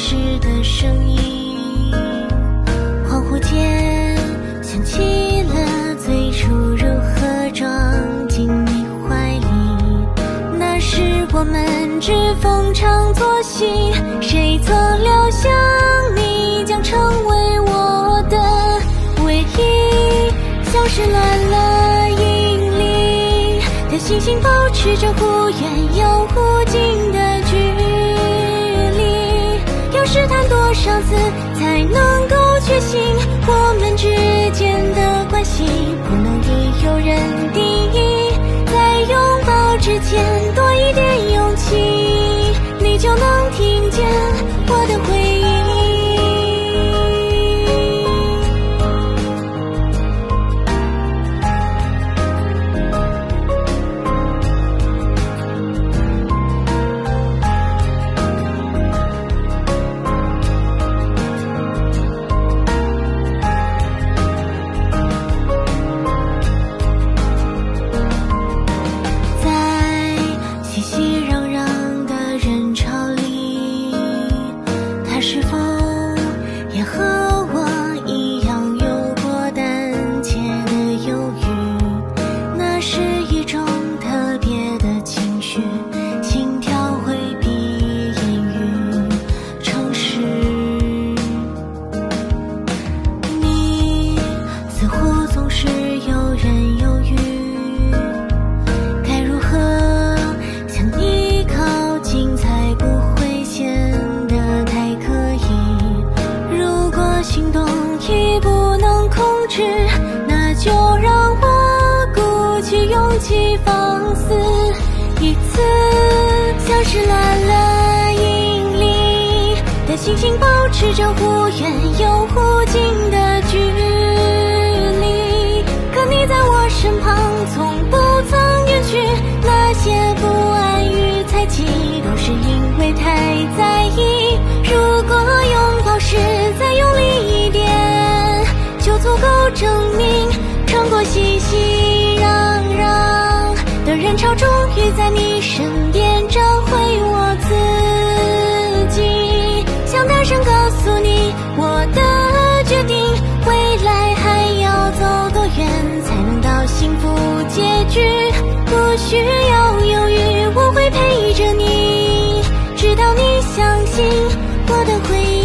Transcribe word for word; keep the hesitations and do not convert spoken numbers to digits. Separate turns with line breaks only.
时的声音，恍惚间想起了最初如何撞进你怀里。那时我们只逢场作戏，谁做料想你将成为我的唯一。像是乱了引力的星星，保持着忽远又忽近的距离。要试探多少次才能够确信我们之间的关系，不能已有人定义。在拥抱之前多一点勇气，你就能听见我的回忆。是否也和我一样有过胆怯的犹豫？那是一种特别的情绪，心跳会比言语诚实。你似乎总是游刃有余，该如何向你靠近才不会显得太可心动已不能控制，那就让我鼓起勇气放肆一次。像是乱了引力的星星，保持着忽远又忽近的距离。可你在我身旁从不曾远去，那些不安与猜忌都是因为太在意。如果拥抱时再用力一点，就足够证明穿过熙熙攘攘的人潮，终于在你身边找回我自己。想大声告诉你我的决定，未来还要走多远才能到幸福结局？不需要犹豫，我会陪着你，直到你相信我的回忆。